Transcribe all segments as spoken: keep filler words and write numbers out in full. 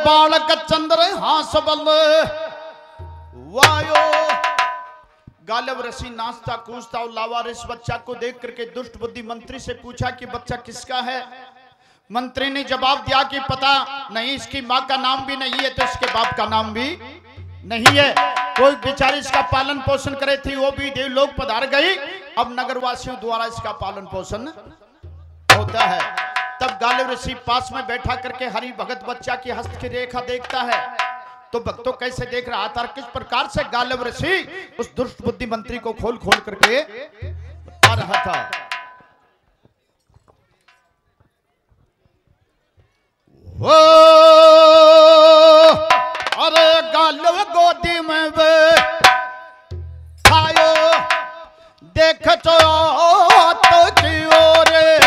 बालक चंद्र हास बल वायो। गालिब ऋषि नाचता कूदता और लावारिस बच्चा को देख करके दुष्ट बुद्धि मंत्री से पूछा कि बच्चा किसका है। मंत्री ने जवाब दिया कि पता नहीं, इसकी माँ का नाम भी नहीं है तो इसके बाप का नाम भी नहीं है। कोई बेचारी इसका पालन पोषण करे थी, वो भी देवलोक पधार गई। अब नगरवासियों द्वारा इसका पालन पोषण होता है। तब गालिब ऋषि पास में बैठा करके हरि भगत बच्चा की हस्त की रेखा देखता है। तो भक्तों कैसे देख रहा था, किस प्रकार से गालिब ऋषि उस दुष्ट बुद्धि मंत्री को खोल खोल करके बता रहा था। वो अरे गालिब गोदी में बैठायो देख तो तो की ओर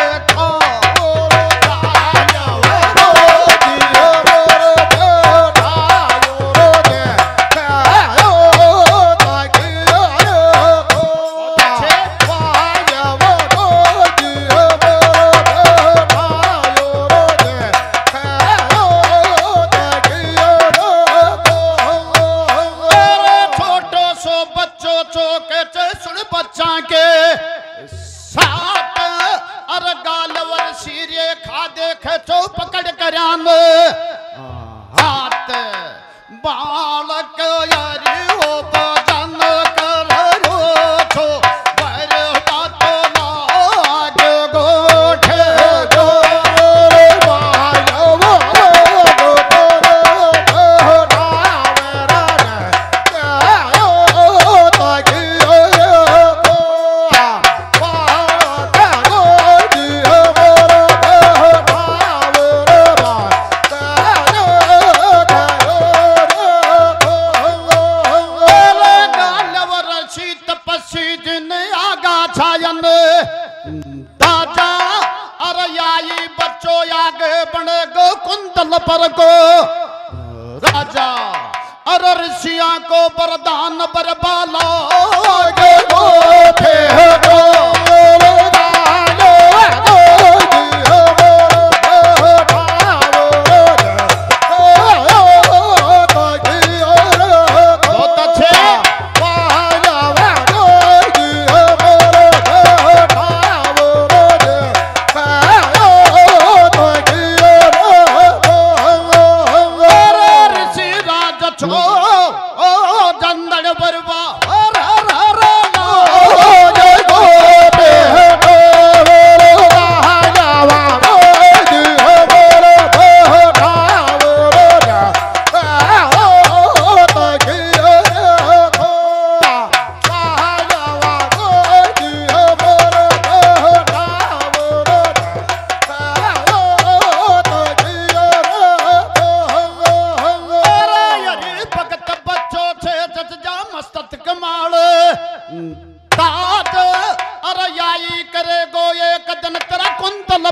हाथ बालक यारी हो बजन कर रो छो बर बात लाग गोठे गो पर को राजा अरे ऋषिया को वरदान बरबाला गोठे गो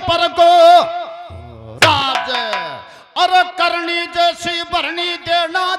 करनी जैसी भरनी देना